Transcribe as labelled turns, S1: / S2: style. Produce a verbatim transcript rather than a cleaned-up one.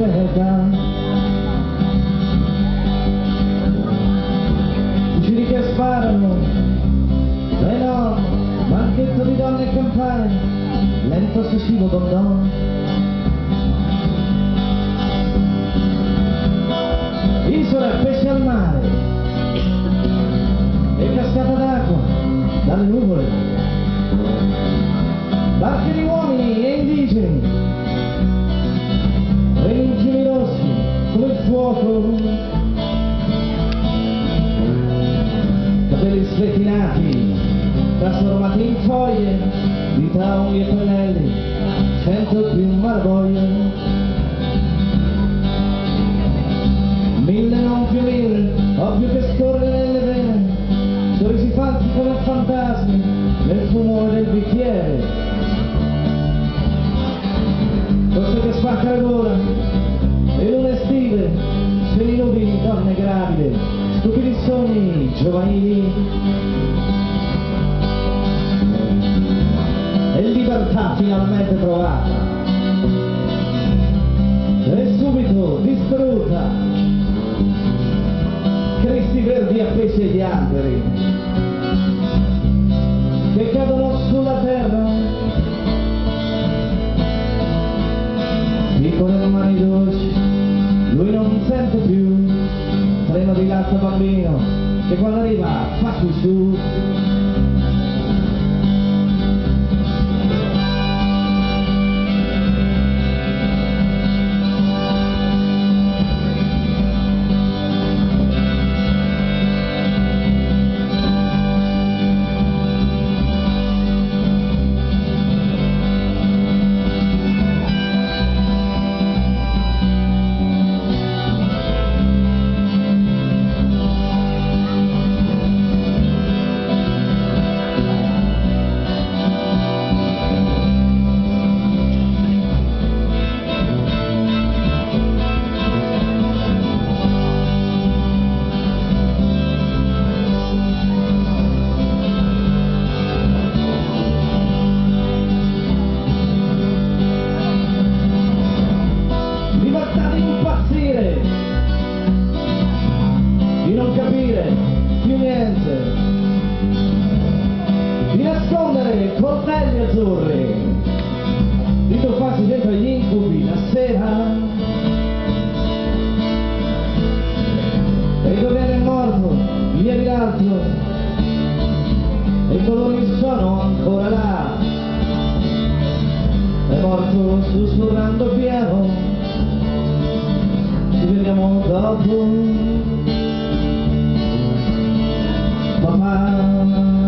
S1: cieca, fucili che sparano, dai no, banchetto di donne e campane, lento ossessivo don don. Isole, pesci al mare, e cascata d'acqua dalle nuvole, barche di uomini e indigeni, relinchini rossi come il fuoco, capelli spettinati trasformati in foglie, dita, unghie e pennelli, cento più margoglie, mille non più mille, ovvio che scorre nelle vene, sorrisi falsi come fantasmi nel fumore del bicchiere, forse che spacca la gola, e lune estive, cieli nubi, donne gravide, stupidi sogni giovanili, e libertà finalmente trovata, e subito distrutta, Cristi verdi appesi agli alberi che cadono sulla terra, piccole mani dolci, lui non sente più, treno di latte bambino che quando arriva fa più su. Di non capire più niente, di nascondere cortelli azzurri, di tuffarsi dentro gli incubi la sera, e il governo è morto, via di l'altro, e i colori sono ancora là, è morto sussurrando piano, ci vediamo dopo. Papà.